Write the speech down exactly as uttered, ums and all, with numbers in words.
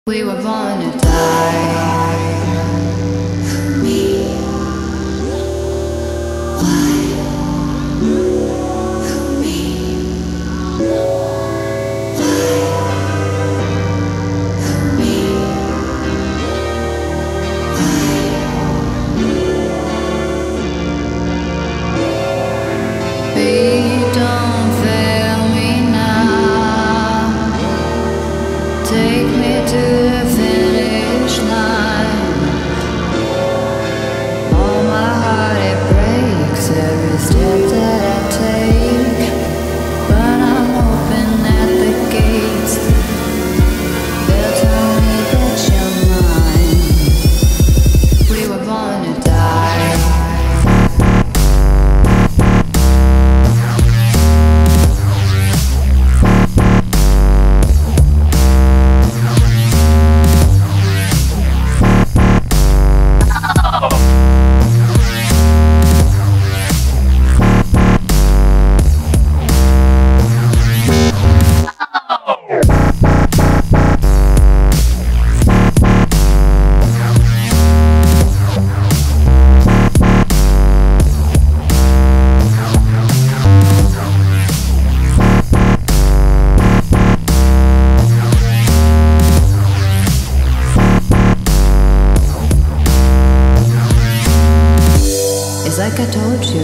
We were born to die. Me. Why? Me. Why? Me. Why? Baby, don't fail me now. Take me to the finish line. All my heart it breaks every step that I take, but I'm hoping at the gates they'll tell me that you're mine. We were born to die. Like I told you,